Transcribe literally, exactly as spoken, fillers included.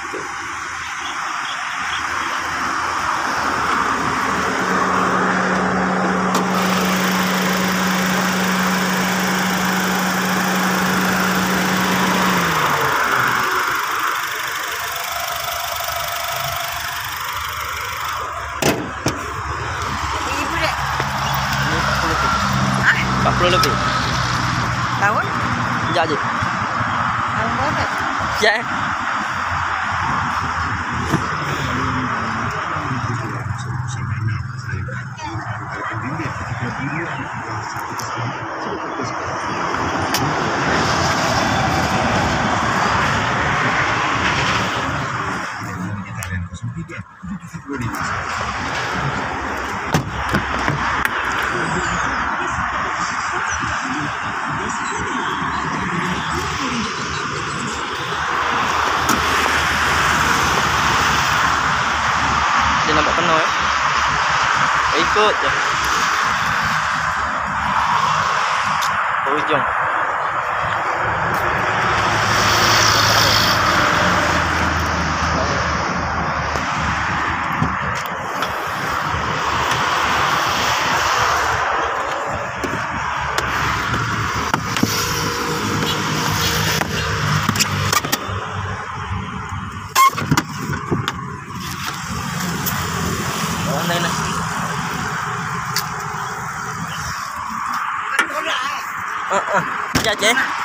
Tuh. empat puluh lebih. Tahun? Sekejap je. Tahun berapa? Sekejap eh. Dia nampak penuh eh. Ikut je. Ke ujung. Mana nak? Ah ah. Sekejap je.